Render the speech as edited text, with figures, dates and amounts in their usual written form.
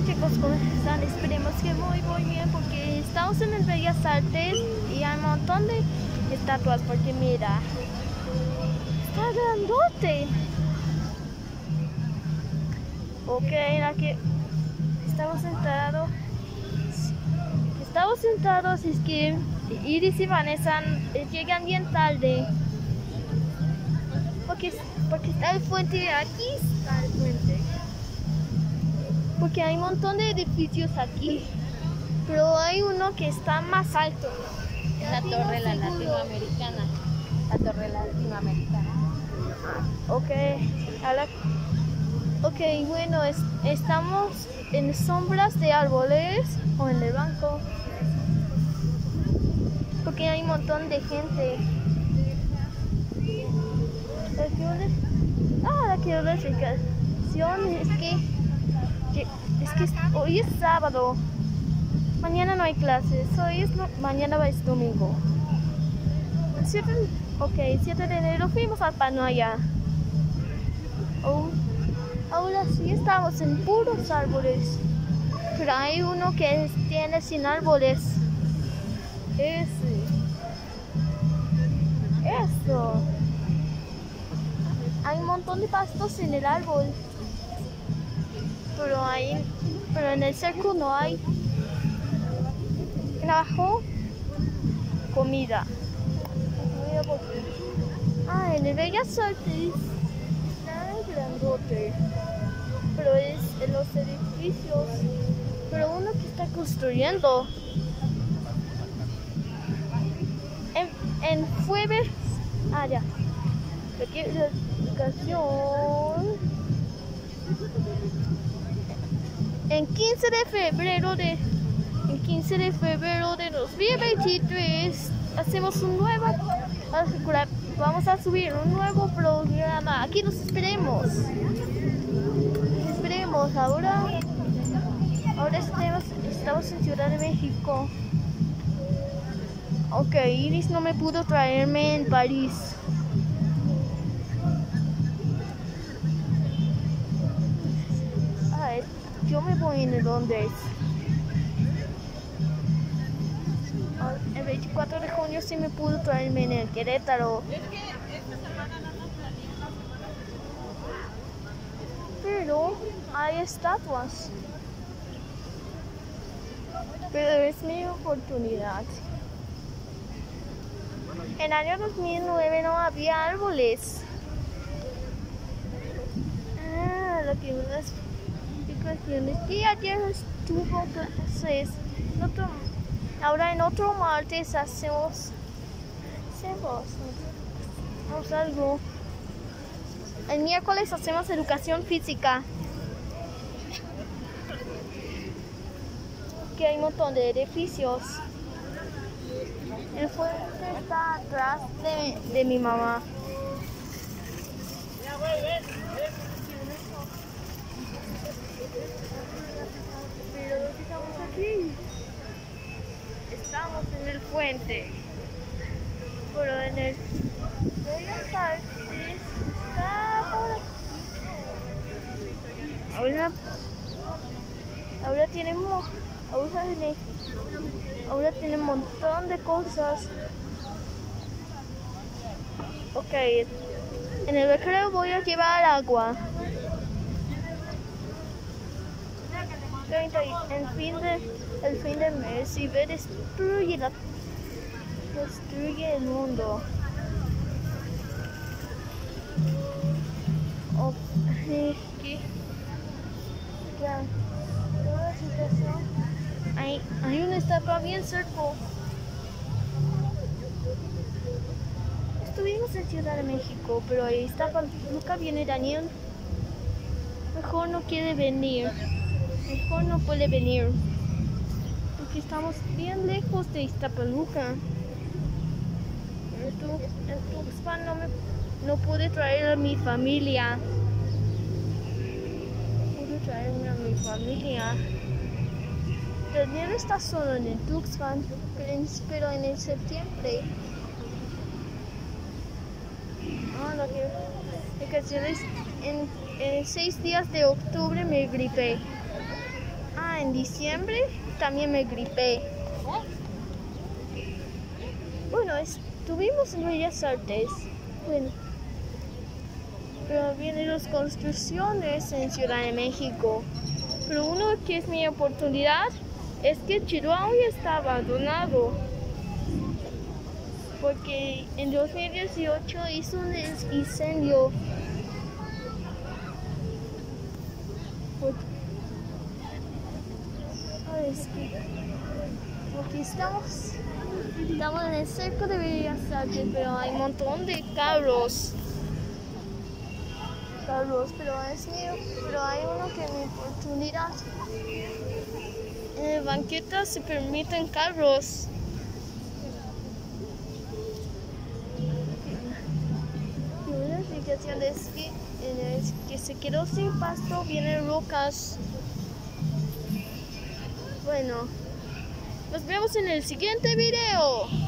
chicos, ¿cómo están? Esperemos que muy bien porque estamos en el Bellas Artes y hay un montón de estatuas porque mira, está grandote. Ok, aquí estamos sentados, es que Iris y Vanessa llegan bien tarde porque está el puente, aquí está el puente. Porque hay un montón de edificios aquí, pero hay uno que está más alto. La torre latinoamericana. La torre latinoamericana. Ok, bueno, estamos en sombras de árboles o en el banco. Porque hay un montón de gente. La clasificación es que hoy es sábado. Mañana no hay clases. Mañana es domingo. 7 de enero fuimos al Panaya. Ahora sí estamos en puros árboles. Pero hay uno que tiene sin árboles. Eso. Hay un montón de pastos en el árbol. Pero en el cerco no hay. Abajo, comida. En el Bellas Artes está grandote. Pero es en los edificios. Pero uno que está construyendo. En jueves. Ya. Aquí la educación. En 15 de febrero de 2023 hacemos vamos a subir un nuevo programa. Aquí nos esperemos. Ahora estamos en Ciudad de México. Ok, Iris no me pudo traerme en París. Yo me voy en Londres. El 24 de junio sí me pudo traerme en el Querétaro. Pero hay estatuas. Pero es mi oportunidad. En el año 2009 no había árboles. Lo que unas explicaciones que ayer estuvo clases. Ahora en otro martes hacemos algo. El miércoles hacemos educación física. Que hay un montón de edificios. El fuerte está atrás de mi mamá. Pero estamos aquí. Estamos en el puente. Pero en el Bellas Artes está por aquí. Ahora tiene un montón de cosas. Ok, en el recreo voy a llevar agua. El fin de mes y destruye el mundo. Hay una estatua bien cerca. Estuvimos en Ciudad de México, pero ahí nunca viene Daniel. Mejor no quiere venir. Mejor no puede venir. Porque estamos bien lejos de Iztapaluca. En Tuxpan no pude traer a mi familia. Daniel está solo en el Tuxpan, pero en el septiembre. En 6 días de octubre me gripé. ahora en diciembre también me gripé. Bueno, estuvimos en Bellas Artes. Bueno, pero vienen las construcciones en Ciudad de México. Pero uno que es mi oportunidad es que Chihuahua está abandonado. Porque en 2018 hizo un incendio. ¿Sabes qué? Aquí estamos en el cerco de Bellas Artes, pero hay un montón de carros, pero es mío, pero hay uno que es mi oportunidad. En el banqueta se permiten carros. Y una explicación es que en el que se quedó sin pasto vienen rocas. Bueno, nos vemos en el siguiente video.